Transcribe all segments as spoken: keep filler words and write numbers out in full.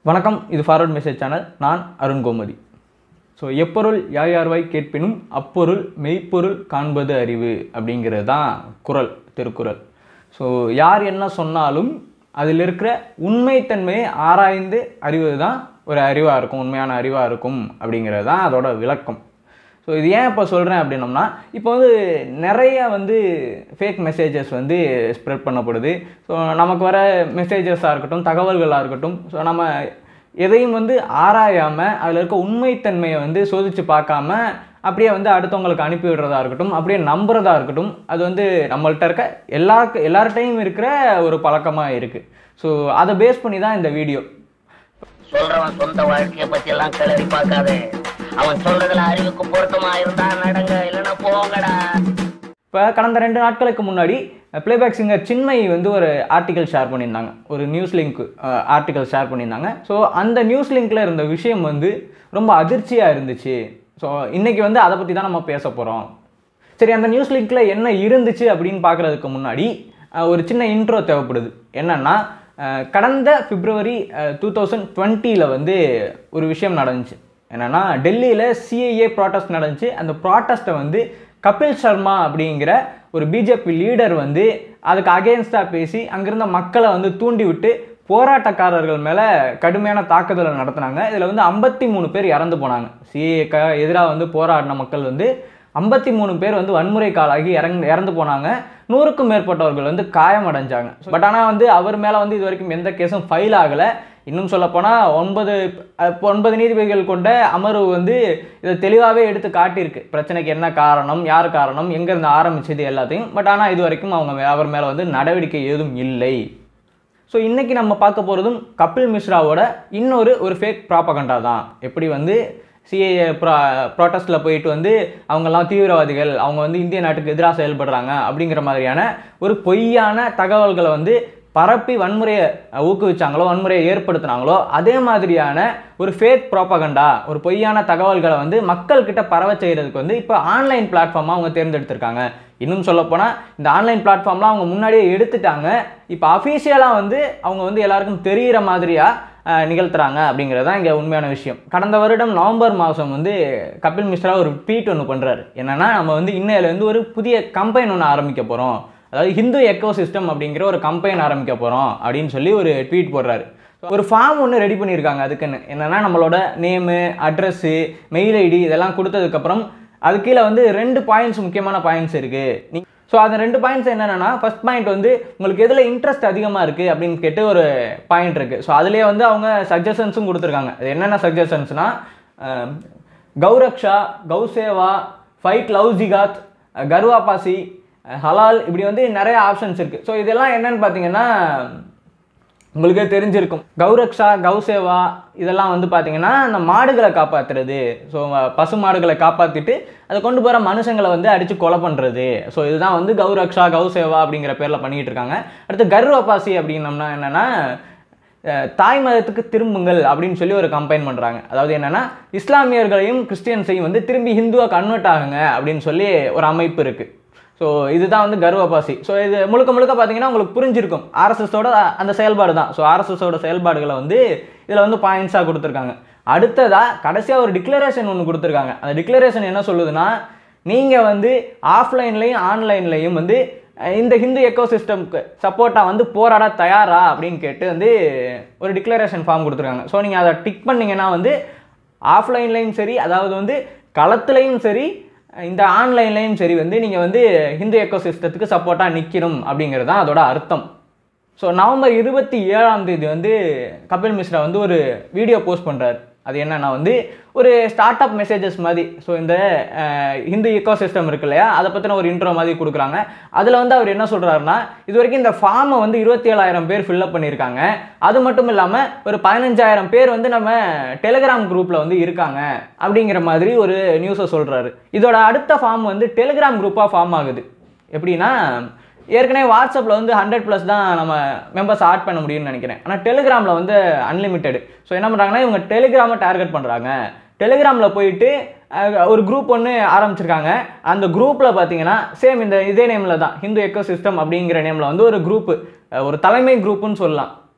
வணக்கம், இது forward message channel. நான் அருண் கோமதி. ஸோ எப்பொருள் யார் யார்வாய் கேட்பினும் அப்பொருள் மெய்ப்பொருள் காண்பது அறிவு அப்படிங்கிறது தான் குறள், திருக்குறள். ஸோ யார் என்ன சொன்னாலும் அதில் இருக்கிற உண்மைத்தன்மையை ஆராய்ந்து அறிவது தான் ஒரு அறிவாக இருக்கும், உண்மையான அறிவாக இருக்கும் அப்படிங்கிறது தான் அதோட விளக்கம். ஸோ இது ஏன் இப்போ சொல்கிறேன் அப்படின்னோம்னா, இப்போ வந்து நிறைய வந்து ஃபேக் மெசேஜஸ் வந்து ஸ்ப்ரெட் பண்ணப்படுது. ஸோ நமக்கு வர மெசேஜஸாக இருக்கட்டும், தகவல்களாக இருக்கட்டும், ஸோ நம்ம எதையும் வந்து ஆராயாமல் அதில் இருக்க உண்மைத்தன்மையை வந்து சோதித்து பார்க்காம அப்படியே வந்து அடுத்தவங்களுக்கு அனுப்பி விடுறதா இருக்கட்டும், அப்படியே நம்புறதா இருக்கட்டும், அது வந்து நம்மள்கிட்ட இருக்க எல்லா எல்லார்ட்டையும் இருக்கிற ஒரு பழக்கமாக இருக்குது. ஸோ அதை பேஸ் பண்ணி தான் இந்த வீடியோ. சொல்றவன் சொந்த வாழ்க்கையை பத்தி எல்லாம் கிளறி பார்க்காதே, அவன் சொல்றதுல அறிவுக்கு பொருத்தமா இருந்தா நடங்க, இல்லைன்னா போங்கடா. இப்போ கடந்த ரெண்டு நாட்களுக்கு முன்னாடி பிளேபேக் சிங்கர் சின்மயி வந்து ஒரு ஆர்டிக்கல் ஷேர் பண்ணியிருந்தாங்க, ஒரு நியூஸ் லிங்க் ஆர்டிக்கல் ஷேர் பண்ணியிருந்தாங்க. ஸோ அந்த நியூஸ் லிங்க்கில் இருந்த விஷயம் வந்து ரொம்ப அதிர்ச்சியாக இருந்துச்சு. ஸோ இன்றைக்கி வந்து அதை பற்றி தான் நம்ம பேச போகிறோம். சரி, அந்த நியூஸ் லிங்க்கில் என்ன இருந்துச்சு அப்படின்னு பார்க்குறதுக்கு முன்னாடி ஒரு சின்ன இன்ட்ரோ தேவைப்படுது. என்னென்னா, கடந்த பிப்ரவரி டூ தௌசண்ட் டுவெண்ட்டியில் வந்து ஒரு விஷயம் நடந்துச்சு. என்னென்னா, டெல்லியில் சிஏஏ ப்ராட்டஸ்ட் நடந்துச்சு. அந்த ப்ராட்டஸ்ட்டை வந்து கபில் சர்மா அப்படிங்கிற ஒரு பிஜேபி லீடர் வந்து அதுக்கு அகெயின்ஸ்டாக பேசி அங்கிருந்த மக்களை வந்து தூண்டி விட்டு போராட்டக்காரர்கள் மேலே கடுமையான தாக்குதலை நடத்தினாங்க. இதில் வந்து ஐம்பத்தி மூணு பேர் இறந்து போனாங்க. சிஏஏக்கு எதிராக வந்து போராடின மக்கள் வந்து ஐம்பத்தி மூணு பேர் வந்து வன்முறை காலாகி இறந்து இறந்து போனாங்க. நூறுக்கும் மேற்பட்டவர்கள் வந்து காயமடைஞ்சாங்க. பட் ஆனால் வந்து அவர் மேலே வந்து இது வரைக்கும் எந்த கேஸும் ஃபைல் ஆகலை. இன்னும் சொல்லப்போனால் ஒன்பது ஒன்பது நீதிபதிகள் கொண்ட அமர்வு வந்து இதை தெளிவாகவே எடுத்து காட்டியிருக்கு, பிரச்சனைக்கு என்ன காரணம், யார் காரணம், எங்கேருந்து ஆரம்பிச்சது எல்லாத்தையும். பட் ஆனால் இது வரைக்கும் அவங்க அவர் மேலே வந்து நடவடிக்கை ஏதும் இல்லை. ஸோ இன்றைக்கி நம்ம பார்க்க போகிறதும் கபில் மிஸ்ராவோட இன்னொரு ஒரு ஃபேக் ப்ராபகண்டா தான். எப்படி வந்து சிஏஏ ப்ரா ப்ராட்டஸ்ட்டில் போயிட்டு வந்து அவங்கெல்லாம் தீவிரவாதிகள், அவங்க வந்து இந்திய நாட்டுக்கு எதிராக செயல்படுறாங்க அப்படிங்கிற மாதிரியான ஒரு பொய்யான தகவல்களை வந்து பரப்பி வன்முறையை ஊக்குவிச்சாங்களோ, வன்முறையை ஏற்படுத்தினாங்களோ, அதே மாதிரியான ஒரு ஃபேக் ப்ராபகண்டா, ஒரு பொய்யான தகவல்களை வந்து மக்கள்கிட்ட பரவ செய்கிறதுக்கு வந்து இப்போ ஆன்லைன் பிளாட்ஃபார்மாக அவங்க தேர்ந்தெடுத்திருக்காங்க. இன்னும் சொல்லப்போனால் இந்த ஆன்லைன் பிளாட்ஃபார்ம்லாம் அவங்க முன்னாடியே எடுத்துட்டாங்க. இப்போ அஃபீஷியலாக வந்து அவங்க வந்து எல்லாருக்கும் தெரிகிற மாதிரியாக நிகழ்த்துறாங்க அப்படிங்கிறது தான் இங்கே உண்மையான விஷயம். கடந்த வருடம் நவம்பர் மாதம் வந்து கபில் மிஸ்ரா ஒரு ட்வீட் ஒன்று பண்ணுறாரு. என்னென்னா, நம்ம வந்து இன்னையிலேருந்து ஒரு புதிய கம்பெயின் ஒன்று ஆரம்பிக்க போகிறோம், அதாவது ஹிந்து எக்கோ சிஸ்டம் அப்படிங்கிற ஒரு கம்பெயின் ஆரம்பிக்க போகிறோம் அப்படின்னு சொல்லி ஒரு ட்வீட் போடுறாரு. ஒரு ஃபார்ம் ஒன்று ரெடி பண்ணியிருக்காங்க அதுக்குன்னு. என்னென்னா, நம்மளோட நேமு, அட்ரஸ்ஸு, மெயில் ஐடி இதெல்லாம் கொடுத்ததுக்கப்புறம் அது கீழே வந்து ரெண்டு பாயிண்ட்ஸ், முக்கியமான பாயிண்ட்ஸ் இருக்குது. ஸோ அந்த ரெண்டு பாயிண்ட்ஸ் என்னென்னா, ஃபஸ்ட் பாயிண்ட் வந்து உங்களுக்கு எதில் இன்ட்ரெஸ்ட் அதிகமாக இருக்குது அப்படின்னு கேட்டு ஒரு பாயிண்ட் இருக்குது. ஸோ அதுலேயே வந்து அவங்க சஜஷன்ஸும் கொடுத்துருக்காங்க. அது என்னென்ன சஜஷன்ஸ்னால், கௌரக்ஷா, கௌசேவா, ஃபைட் லவ் ஜிகாத், கர்வாபாசி, ஹலால், இப்படி வந்து நிறைய ஆப்ஷன்ஸ் இருக்குது. ஸோ இதெல்லாம் என்னென்னு பார்த்தீங்கன்னா உங்களுக்கே தெரிஞ்சிருக்கும். கௌரக்ஷா, கௌசேவா இதெல்லாம் வந்து பார்த்தீங்கன்னா இந்த மாடுகளை காப்பாற்றுறது. ஸோ பசு மாடுகளை காப்பாற்றிட்டு அதை கொண்டு போகிற மனுஷங்களை வந்து அடித்து கொலை பண்ணுறது. ஸோ இதுதான் வந்து கௌரக்ஷா, கௌசேவா அப்படிங்கிற பேரில் பண்ணிகிட்டு இருக்காங்க. அடுத்து கர்வாபாசி அப்படின்னம்னா என்னென்னா, தாய் மதத்துக்கு திரும்புங்கள் அப்படின்னு சொல்லி ஒரு கம்பெயின் பண்ணுறாங்க. அதாவது என்னென்னா, இஸ்லாமியர்களையும் கிறிஸ்டியன்ஸையும் வந்து திரும்பி ஹிந்துவாக கன்வெர்ட் ஆகுங்க அப்படின்னு சொல்லி ஒரு அமைப்பு இருக்குது. ஸோ இதுதான் வந்து கர்வாபாசி. ஸோ இது முழுக்க முழுக்க பார்த்தீங்கன்னா உங்களுக்கு புரிஞ்சிருக்கும், ஆர்எஸ்எஸோட அந்த செயல்பாடு தான். ஸோ ஆர்எஸ்எஸோட செயல்பாடுகளை வந்து இதில் வந்து பாயிண்ட்ஸாக கொடுத்துருக்காங்க. அடுத்ததாக கடைசியாக ஒரு டிக்ளரேஷன் ஒன்று கொடுத்துருக்காங்க. அந்த டிக்ளரேஷன் என்ன சொல்லுதுன்னா, நீங்கள் வந்து ஆஃப்லைன்லையும் ஆன்லைன்லையும் வந்து இந்த ஹிந்து எக்கோ சிஸ்டம்க்கு சப்போர்ட்டாக வந்து போராட தயாரா அப்படின்னு கேட்டு வந்து ஒரு டிக்ளரேஷன் ஃபார்ம் கொடுத்துருக்காங்க. ஸோ நீங்கள் அதை டிக் பண்ணிங்கன்னா வந்து ஆஃப்லைன்லையும் சரி, அதாவது வந்து களத்துலையும் சரி, இந்த ஆன்லைன்லையும் சரி வந்து நீங்கள் வந்து ஹிந்து எக்கோ சிஸ்டத்துக்கு சப்போர்ட்டாக நிற்கணும் அப்படிங்கிறது தான் அதோட அர்த்தம். ஸோ நவம்பர் இருபத்தி ஏழாம் தேதி வந்து கபில் மிஸ்ரா வந்து ஒரு வீடியோ போஸ்ட் பண்ணுறாரு. அது என்னென்னா வந்து ஒரு ஸ்டார்ட் அப் மெசேஜஸ் மாதிரி. ஸோ இந்த ஹிந்து எக்கோ சிஸ்டம் இருக்கு இல்லையா, அதை பற்றின ஒரு இன்ட்ரோ மாதிரி கொடுக்குறாங்க. அதில் வந்து அவர் என்ன சொல்கிறாருன்னா, இது வரைக்கும் இந்த ஃபார்மை வந்து இருபத்தி ஏழாயிரம் பேர் ஃபில்அப் பண்ணியிருக்காங்க. அது மட்டும் இல்லாமல் ஒரு பதினஞ்சாயிரம் பேர் வந்து நம்ம டெலிகிராம் குரூப்பில் வந்து இருக்காங்க அப்படிங்கிற மாதிரி ஒரு நியூஸை சொல்கிறாரு. இதோட அடுத்த ஃபார்ம் வந்து டெலிகிராம் குரூப்பாக ஃபார்ம் ஆகுது. எப்படின்னா, ஏற்கனவே வாட்ஸ்அப்பில் வந்து ஹண்ட்ரட் ப்ளஸ் தான் நம்ம மெம்பர்ஸ் ஆட் பண்ண முடியும்னு நினைக்கிறேன். ஆனால் டெலிகிராமில் வந்து அன்லிமிட்டெடு. ஸோ என்ன பண்ணுறாங்கன்னா, இவங்க டெலிகிராமை டார்கெட் பண்ணுறாங்க. டெலிகிராமில் போயிட்டு ஒரு குரூப் ஒன்று ஆரம்பிச்சிருக்காங்க. அந்த குரூப்பில் பார்த்தீங்கன்னா சேம் இந்த இதே நேமில் தான், ஹிந்து எக்கோ சிஸ்டம் அப்படிங்கிற நேமில் வந்து ஒரு குரூப்பு, ஒரு தலைமை குரூப்புன்னு சொல்லலாம்.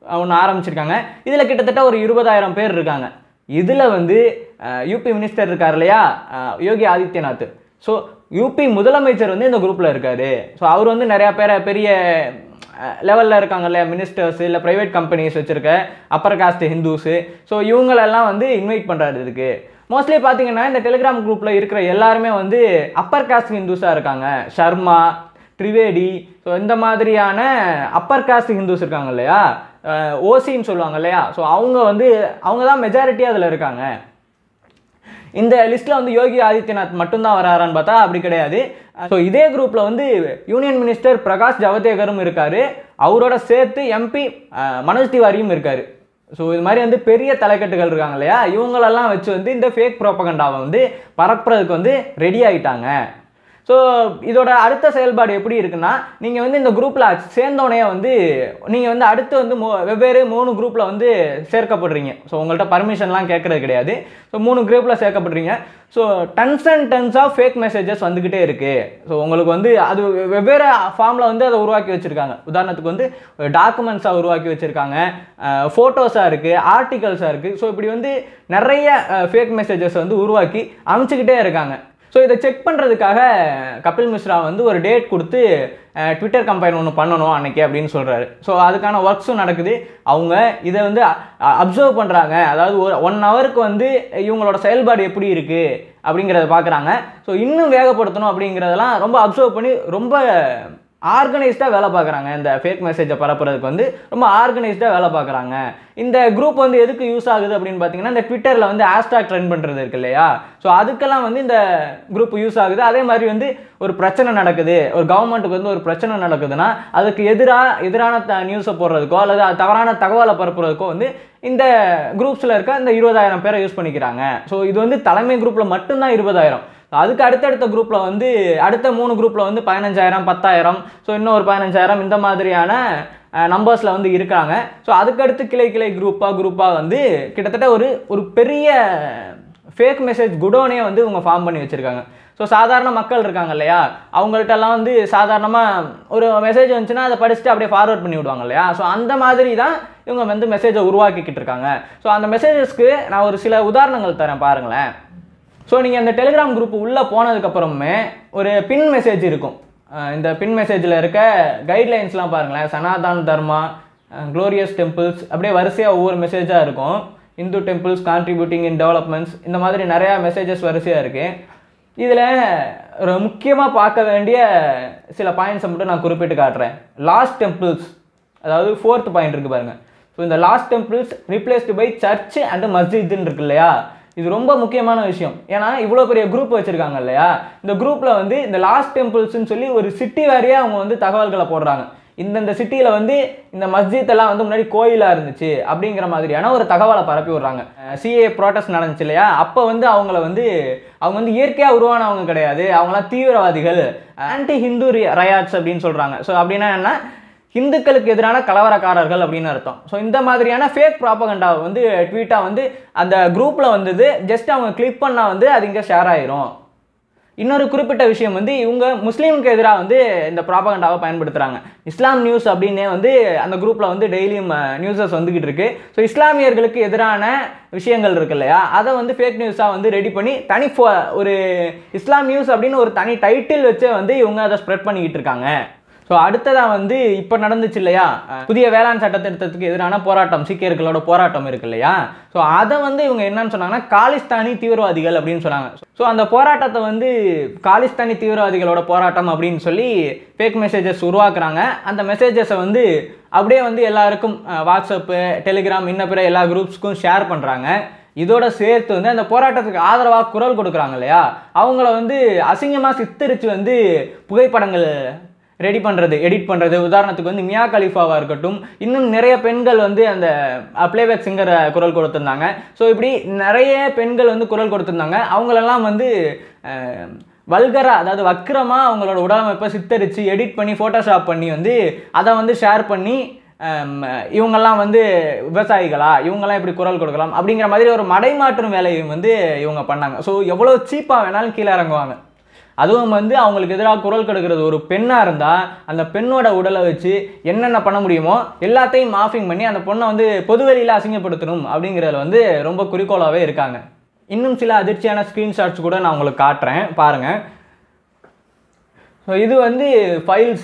ஒன்று ஆரம்பிச்சிருக்காங்க. இதில் கிட்டத்தட்ட ஒரு இருபதாயிரம் பேர் இருக்காங்க. இதில் வந்து யூபி மினிஸ்டர் இருக்கார் இல்லையா, யோகி ஆதித்யநாத். ஸோ யூபி முதலமைச்சர் வந்து இந்த குரூப்பில் இருக்கார். ஸோ அவர் வந்து நிறையா பேரை பெரிய லெவலில் இருக்காங்க இல்லையா, மினிஸ்டர்ஸ் இல்லை ப்ரைவேட் கம்பெனிஸ் வச்சுருக்க அப்பர் காஸ்ட் ஹிந்துஸு. ஸோ இவங்களெல்லாம் வந்து இன்வைட் பண்ணுறாரு இதுக்கு. மோஸ்ட்லி பார்த்தீங்கன்னா இந்த டெலிகிராம் குரூப்பில் இருக்கிற எல்லாருமே வந்து அப்பர் காஸ்ட் ஹிந்துஸாக இருக்காங்க. சர்மா, திரிவேடி, ஸோ இந்த மாதிரியான அப்பர் காஸ்ட் ஹிந்துஸ் இருக்காங்க இல்லையா, ஓசின்னு சொல்லுவாங்க இல்லையா. ஸோ அவங்க வந்து அவங்க தான் மெஜாரிட்டியாக அதில் இருக்காங்க. இந்த லிஸ்ட்டில் வந்து யோகி ஆதித்யநாத் மட்டும்தான் வராரான்னு பார்த்தா அப்படி கிடையாது. ஸோ இதே குரூப்பில் வந்து யூனியன் மினிஸ்டர் பிரகாஷ் ஜவடேகரும் இருக்கார். அவரோட சேர்த்து எம்பி மனோஜ் திவாரியும் இருக்கார். ஸோ இது மாதிரி வந்து பெரிய தலைக்கட்டுகள் இருக்காங்க இல்லையா, இவங்களெல்லாம் வச்சு வந்து இந்த ஃபேக் ப்ரோபகண்டாவை வந்து பரப்புறதுக்கு வந்து ரெடி ஆகிட்டாங்க. ஸோ இதோட அடுத்த செயல்பாடு எப்படி இருக்குன்னா, நீங்கள் வந்து இந்த குரூப்பில் சேர்ந்தோடனே வந்து நீங்கள் வந்து அடுத்து வந்து மோ வெவ்வேறு மூணு குரூப்பில் வந்து சேர்க்கப்படுறீங்க. ஸோ உங்கள்கிட்ட பர்மிஷன்லாம் கேட்குறது கிடையாது. ஸோ மூணு குரூப்பில் சேர்க்கப்படுறீங்க. So tons and tons of fake messages வந்துக்கிட்டே இருக்குது. ஸோ உங்களுக்கு வந்து அது வெவ்வேறு ஃபார்மில் வந்து அதை உருவாக்கி வச்சுருக்காங்க. உதாரணத்துக்கு வந்து டாக்குமெண்ட்ஸாக உருவாக்கி வச்சுருக்காங்க, ஃபோட்டோஸாக இருக்குது, ஆர்டிகல்ஸாக இருக்குது. ஸோ இப்படி வந்து நிறைய ஃபேக் மெசேஜஸ் வந்து உருவாக்கி அனுப்பிச்சிக்கிட்டே இருக்காங்க. ஸோ இதை செக் பண்ணுறதுக்காக கபில் மிஸ்ரா வந்து ஒரு டேட் கொடுத்து ட்விட்டர் கம்பெயின் ஒன்று பண்ணணும் அன்றைக்கி அப்படின்னு சொல்கிறாரு. ஸோ அதுக்கான ஒர்க்ஸும் நடக்குது. அவங்க இதை வந்து அப்சர்வ் பண்ணுறாங்க. அதாவது ஒரு ஒன் ஹவருக்கு வந்து இவங்களோட செயல்பாடு எப்படி இருக்குது அப்படிங்கிறத பார்க்குறாங்க. ஸோ இன்னும் வேகப்படுத்தணும் அப்படிங்கிறதெல்லாம் ரொம்ப அப்சர்வ் பண்ணி ரொம்ப ஆர்கனைஸ்டாக வேலை பார்க்குறாங்க. இந்த ஃபேக் மெசேஜை பரப்புறதுக்கு வந்து ரொம்ப ஆர்கனைஸ்டாக வேலை பார்க்குறாங்க. இந்த குரூப் வந்து எதுக்கு யூஸ் ஆகுது அப்படின்னு பார்த்தீங்கன்னா, இந்த ட்விட்டரில் வந்து ஹேஷ்டாக் ட்ரெண்ட் பண்ணுறது இருக்கு இல்லையா, ஸோ அதுக்கெல்லாம் வந்து இந்த குரூப் யூஸ் ஆகுது. அதே மாதிரி வந்து ஒரு பிரச்சனை நடக்குது, ஒரு கவர்மெண்ட்டுக்கு வந்து ஒரு பிரச்சனை நடக்குதுன்னா அதுக்கு எதிராக எதிரான த நியூஸை போடுறதுக்கோ அல்லது தவறான தகவலை பரப்புறதுக்கோ வந்து இந்த குரூப்ஸில் இருக்க இந்த இருபதாயிரம் பேரை யூஸ் பண்ணிக்கிறாங்க. ஸோ இது வந்து தலைமை குரூப்பில் மட்டும்தான் இருபதாயிரம். அதுக்கு அடுத்தடுத்த குரூப்பில் வந்து அடுத்த மூணு குரூப்பில் வந்து பதினஞ்சாயிரம், பத்தாயிரம், ஸோ இன்னும் ஒரு பதினஞ்சாயிரம் இந்த மாதிரியான நம்பர்ஸில் வந்து இருக்காங்க. ஸோ அதுக்கடுத்து கிளை கிளை குரூப்பாக குரூப்பாக வந்து கிட்டத்தட்ட ஒரு ஒரு பெரிய ஃபேக் மெசேஜ் குடோனே வந்து இவங்க ஃபார்ம் பண்ணி வச்சுருக்காங்க. ஸோ சாதாரண மக்கள் இருக்காங்க இல்லையா, அவங்கள்ட்டெல்லாம் வந்து சாதாரணமாக ஒரு மெசேஜ் வந்துச்சுன்னா அதை படிச்சுட்டு அப்படியே ஃபார்வர்ட் பண்ணி விடுவாங்க இல்லையா. ஸோ அந்த மாதிரி தான் இவங்க வந்து மெசேஜை உருவாக்கிக்கிட்டு இருக்காங்க. ஸோ அந்த மெசேஜஸ்க்கு நான் ஒரு சில உதாரணங்கள் தரேன் பாருங்களேன். ஸோ நீங்கள் அந்த டெலிகிராம் குரூப் உள்ளே போனதுக்கப்புறமே ஒரு பின் மெசேஜ் இருக்கும். இந்த பின் மெசேஜில் இருக்க கைட்லைன்ஸ்லாம் பாருங்களேன். சனாதன் தர்மா, க்ளோரியஸ் டெம்பிள்ஸ், அப்படியே வரிசையாக ஒவ்வொரு மெசேஜாக இருக்கும். Hindu temples contributing in developments, இந்த மாதிரி நிறையா மெசேஜஸ் வரிசையாக இருக்குது. இதில் ஒரு முக்கியமாக பார்க்க வேண்டிய சில பாயிண்ட்ஸை மட்டும் நான் குறிப்பிட்டு காட்டுறேன். லாஸ்ட் டெம்பிள்ஸ், அதாவது ஃபோர்த் பாயிண்ட் இருக்குது பாருங்கள். ஸோ இந்த lost temples replaced by church and மஸ்ஜித்ன்னு இருக்கு இல்லையா, இது ரொம்ப முக்கியமான விஷயம். ஏன்னா இவ்வளோ பெரிய குரூப் வச்சுருக்காங்க இல்லையா, இந்த குரூப்பில் வந்து இந்த லாஸ்ட் டெம்பிள்ஸ்ன்னு சொல்லி ஒரு சிட்டி வாரியாக அவங்க வந்து தகவல்களை போடுறாங்க. இந்தந்த சிட்டியில் வந்து இந்த மஸ்ஜித் எல்லாம் வந்து முன்னாடி கோயிலாக இருந்துச்சு அப்படிங்கிற மாதிரியான ஒரு தகவலை பரப்பி விடுறாங்க. சிஏ ப்ரோட்டஸ்ட் நடந்துச்சு இல்லையா, அப்போ வந்து அவங்கள வந்து அவங்க வந்து இயற்கையாக உருவானவங்க கிடையாது, அவங்களாம் தீவிரவாதிகள், ஆன்டி ஹிந்து ரயாட்ஸ் அப்படின்னு சொல்கிறாங்க. ஸோ அப்படின்னா என்ன, ஹிந்துக்களுக்கு எதிரான கலவரக்காரர்கள் அப்படின்னு அர்த்தம். ஸோ இந்த மாதிரியான ஃபேக் ப்ராபகண்டாவை வந்து ட்வீட்டாக வந்து அந்த குரூப்பில் வந்தது ஜஸ்ட் அவங்க கிளிக் பண்ணால் வந்து அது இங்கே ஷேர் ஆயிரும். இன்னொரு குறிப்பிட்ட விஷயம் வந்து இவங்க முஸ்லீமுக்கு எதிராக வந்து இந்த ப்ராபகண்டாவை பயன்படுத்துகிறாங்க. இஸ்லாம் நியூஸ் அப்படின்னே வந்து அந்த குரூப்பில் வந்து டெய்லியும் நியூஸஸ் வந்துக்கிட்டு இருக்கு. ஸோ இஸ்லாமியர்களுக்கு எதிரான விஷயங்கள் இருக்கு இல்லையா, அதை வந்து ஃபேக் நியூஸாக வந்து ரெடி பண்ணி தனி ஒரு இஸ்லாம் நியூஸ் அப்படின்னு ஒரு தனி டைட்டில் வச்சே வந்து இவங்க அதை ஸ்ப்ரெட் பண்ணிக்கிட்டு இருக்காங்க. ஸோ அடுத்ததாக வந்து இப்போ நடந்துச்சு இல்லையா, புதிய வேளாண் சட்ட திருத்தத்துக்கு எதிரான போராட்டம், சீக்கியர்களோட போராட்டம் இருக்கு இல்லையா, ஸோ அதை வந்து இவங்க என்னன்னு சொன்னாங்கன்னா காலிஸ்தானி தீவிரவாதிகள் அப்படின்னு சொன்னாங்க. ஸோ அந்த போராட்டத்தை வந்து காலிஸ்தானி தீவிரவாதிகளோட போராட்டம் அப்படின்னு சொல்லி ஃபேக் மெசேஜஸ் உருவாக்குறாங்க. அந்த மெசேஜஸை வந்து அப்படியே வந்து எல்லாருக்கும் வாட்ஸ்அப்பு, டெலிகிராம், இன்ன பிற எல்லா குரூப்ஸ்க்கும் ஷேர் பண்ணுறாங்க. இதோட சேர்த்து வந்து அந்த போராட்டத்துக்கு ஆதரவாக குரல் கொடுக்குறாங்க இல்லையா, அவங்கள வந்து அசிங்கமாக சித்தரித்து வந்து புகைப்படங்கள் ரெடி பண்ணுறது, எடிட் பண்ணுறது. உதாரணத்துக்கு வந்து மியா கலிஃபாவாக இருக்கட்டும், இன்னும் நிறைய பெண்கள் வந்து அந்த ப்ளேபேக் சிங்கரை குரல் கொடுத்துருந்தாங்க. ஸோ இப்படி நிறைய பெண்கள் வந்து குரல் கொடுத்துருந்தாங்க. அவங்களெல்லாம் வந்து வல்கரா, அதாவது வக்கிரமாக அவங்களோட உடலமைப்பை சித்தரித்து எடிட் பண்ணி ஃபோட்டோஷாப் பண்ணி வந்து அதை வந்து ஷேர் பண்ணி இவங்கெல்லாம் வந்து விவசாயிகளா, இவங்கெல்லாம் இப்படி குரல் கொடுக்கலாம் அப்படிங்கிற மாதிரி ஒரு மடைமாற்றும் வேலையும் வந்து இவங்க பண்ணாங்க. ஸோ எவ்வளோ சீப்பாக வேணாலும் கீழே இறங்குவாங்க. அதுவும் வந்து அவங்களுக்கு எதிராக குரல் கொடுக்கிறது ஒரு பெண்ணாக இருந்தால் அந்த பெண்ணோட உடலை வச்சு என்னென்ன பண்ண முடியுமோ எல்லாத்தையும் மாஃபிங் பண்ணி அந்த பொண்ணை வந்து பொதுவெளியில் அசிங்கப்படுத்தணும் அப்படிங்கிறதுல வந்து ரொம்ப குறிக்கோளாகவே இருக்காங்க. இன்னும் சில அதிர்ச்சியான ஸ்க்ரீன்ஷாட்ஸ் கூட நான் உங்களுக்கு காட்டுறேன் பாருங்கள். ஸோ இது வந்து ஃபைல்ஸ்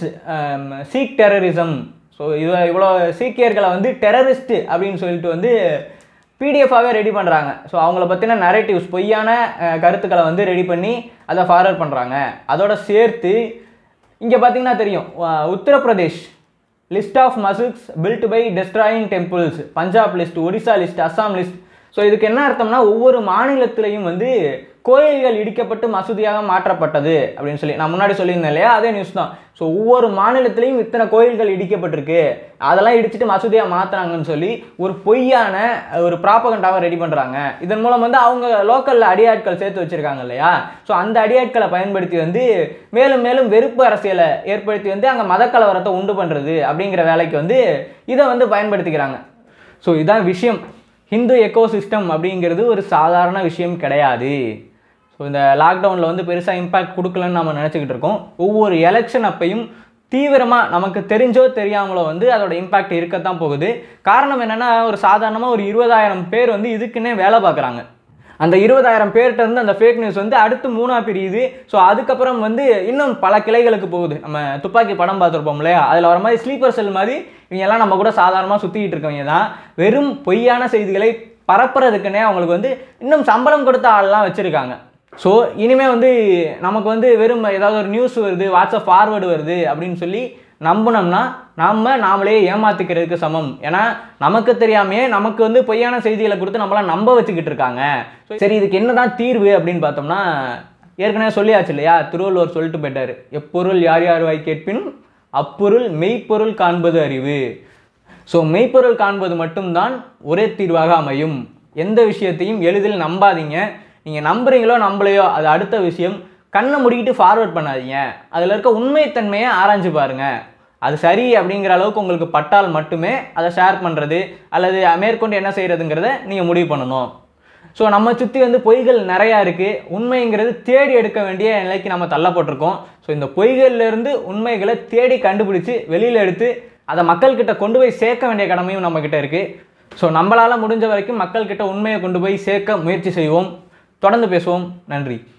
சீக் டெரரிசம். ஸோ இது இவ்வளோ சீக்கியர்களை வந்து டெரரிஸ்ட்டு அப்படின்னு சொல்லிட்டு வந்து பிடிஎஃபாகவே ரெடி பண்ணுறாங்க. ஸோ அவங்கள பற்றின நரேட்டிவ்ஸ் பொய்யான கருத்துக்களை வந்து ரெடி பண்ணி அதை ஃபார்வர்ட் பண்ணுறாங்க. அதோட சேர்த்து இங்கே பார்த்தீங்கன்னா தெரியும், Uttar Pradesh list of மசூக்ஸ் built by destroying temples, Punjab list, Odisha list, Assam list. So இதுக்கு என்ன அர்த்தம்னா ஒவ்வொரு மாநிலத்திலையும் வந்து கோயில்கள் இடிக்கப்பட்டு மசூதியாக மாற்றப்பட்டது அப்படின்னு சொல்லி நான் முன்னாடி சொல்லியிருந்தேன் இல்லையா, அதே நியூஸ் தான். ஸோ ஒவ்வொரு மாநிலத்திலையும் இத்தனை கோயில்கள் இடிக்கப்பட்டிருக்கு, அதெல்லாம் இடிச்சுட்டு மசூதியாக மாற்றுறாங்கன்னு சொல்லி ஒரு பொய்யான ஒரு ப்ராபகண்டாவை ரெடி பண்ணுறாங்க. இதன் மூலம் வந்து அவங்க லோக்கலில் அடியாட்கள் சேர்த்து வச்சுருக்காங்க இல்லையா, ஸோ அந்த அடியாட்களை பயன்படுத்தி வந்து மேலும் மேலும் வெறுப்பு அரசியலை ஏற்படுத்தி வந்து அங்கே மதக்கலவரத்தை உண்டு பண்ணுறது அப்படிங்கிற வேலைக்கு வந்து இதை வந்து பயன்படுத்திக்கிறாங்க. ஸோ இதான் விஷயம். ஹிந்து எக்கோசிஸ்டம் அப்படிங்கிறது ஒரு சாதாரண விஷயம் கிடையாது. ஸோ இந்த லாக்டவுனில் வந்து பெருசாக இம்பேக்ட் கொடுக்கலன்னு நம்ம நினச்சிக்கிட்டு இருக்கோம். ஒவ்வொரு எலெக்ஷன் அப்பையும் தீவிரமாக நமக்கு தெரிஞ்சோ தெரியாமலோ வந்து அதோட இம்பேக்ட் இருக்கத்தான் போகுது. காரணம் என்னென்னா ஒரு சாதாரணமாக ஒரு இருபதாயிரம் பேர் வந்து இதுக்குன்னே வேலை பார்க்குறாங்க. அந்த இருபதாயிரம் பேர்கிட்ட இருந்து அந்த ஃபேக் நியூஸ் வந்து அடுத்து மூணாக பிரியுது. ஸோ அதுக்கப்புறம் வந்து இன்னும் பல கிளைகளுக்கு போகுது. நம்ம துப்பாக்கி படம் பார்த்துருப்போம் இல்லையா, அதில் வர மாதிரி ஸ்லீப்பர் செல் மாதிரி இவங்கெல்லாம் நம்ம கூட சாதாரணமாக சுற்றிக்கிட்டு இருக்கவங்க தான் வெறும் பொய்யான செய்திகளை பரப்புறதுக்குன்னே அவங்களுக்கு வந்து இன்னும் சம்பளம் கொடுத்த ஆள்லாம் வச்சுருக்காங்க. ஸோ இனிமேல் வந்து நமக்கு வந்து வெறும் ஏதாவது ஒரு நியூஸ் வருது, வாட்ஸ்அப் ஃபார்வேர்டு வருது அப்படின்னு சொல்லி நம்பினோம்னா நம்ம நாமளே ஏமாத்திக்கிறதுக்கு சமம். ஏன்னா நமக்கு தெரியாமையே நமக்கு வந்து பொய்யான செய்திகளை கொடுத்து நம்மளாம் நம்ப வச்சுக்கிட்டு இருக்காங்க. சரி, இதுக்கு என்னதான் தீர்வு அப்படின்னு பார்த்தோம்னா ஏற்கனவே சொல்லியாச்சு இல்லையா, திருவள்ளுவர் சொல்லிட்டு போயிட்டார், எப்பொருள் யார் யார் வாய் கேட்பினும் அப்பொருள் மெய்ப்பொருள் காண்பது அறிவு. ஸோ மெய்ப்பொருள் காண்பது மட்டும்தான் ஒரே தீர்வாக அமையும். எந்த விஷயத்தையும் எளிதில் நம்பாதீங்க. நீங்கள் நம்புறீங்களோ நம்பலையோ அது அடுத்த விஷயம். கண்ணை முடிக்கிட்டு ஃபார்வர்ட் பண்ணாதீங்க. அதில் இருக்க உண்மைத்தன்மையை ஆராய்ஞ்சு பாருங்கள். அது சரி அப்படிங்கிற அளவுக்கு உங்களுக்கு பட்டால் மட்டுமே அதை ஷேர் பண்ணுறது அல்லது மேற்கொண்டு என்ன செய்கிறதுங்கிறத நீங்கள் முடிவு பண்ணணும். ஸோ நம்ம சுற்றி வந்து பொய்கள் நிறையா இருக்குது. உண்மைங்கிறது தேடி எடுக்க வேண்டிய நிலைக்கு நம்ம தள்ளப்பட்டிருக்கோம். ஸோ இந்த பொய்கள்லேருந்து உண்மைகளை தேடி கண்டுபிடிச்சி வெளியில் எடுத்து அதை மக்கள்கிட்ட கொண்டு போய் சேர்க்க வேண்டிய கடமையும் நம்மக்கிட்ட இருக்குது. ஸோ நம்மளால் முடிஞ்ச வரைக்கும் மக்கள்கிட்ட உண்மையை கொண்டு போய் சேர்க்க முயற்சி செய்வோம். தொடர்ந்து பேசுவோம். நன்றி.